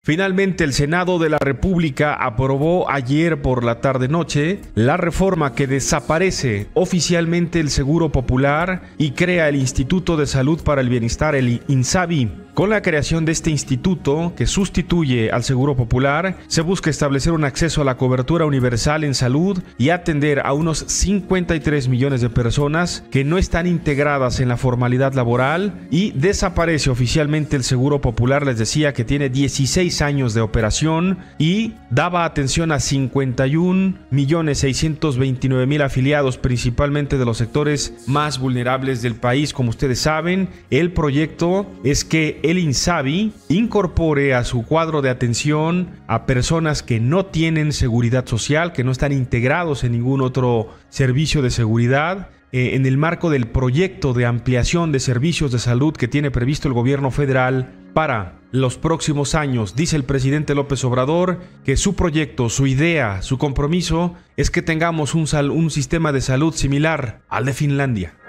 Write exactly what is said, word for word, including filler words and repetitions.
Finalmente, el Senado de la República aprobó ayer por la tarde-noche la reforma que desaparece oficialmente el Seguro Popular y crea el Instituto de Salud para el Bienestar, el INSABI. Con la creación de este instituto, que sustituye al Seguro Popular, se busca establecer un acceso a la cobertura universal en salud y atender a unos cincuenta y tres millones de personas que no están integradas en la formalidad laboral, y desaparece oficialmente el Seguro Popular. Les decía que tiene dieciséis años de operación y daba atención a cincuenta y un millones seiscientos veintinueve mil afiliados, principalmente de los sectores más vulnerables del país. Como ustedes saben, el proyecto es que el INSABI incorpore a su cuadro de atención a personas que no tienen seguridad social, que no están integrados en ningún otro servicio de seguridad, eh, en el marco del proyecto de ampliación de servicios de salud que tiene previsto el gobierno federal para los próximos años. Dice el presidente López Obrador que su proyecto, su idea, su compromiso es que tengamos un, sal- un sistema de salud similar al de Finlandia.